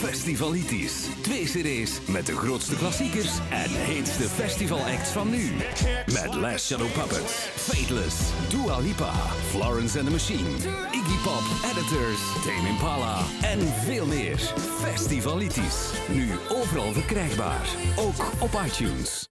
Festivalitis. 2 cd's met de grootste klassiekers en heetste festivalacts van nu. Met Last Shadow Puppets, Faithless, Lipa, Florence The Machine, Iggy Pop, Editors, Tame Impala en veel meer. Festivalitis. Nu overal verkrijgbaar. Ook op iTunes.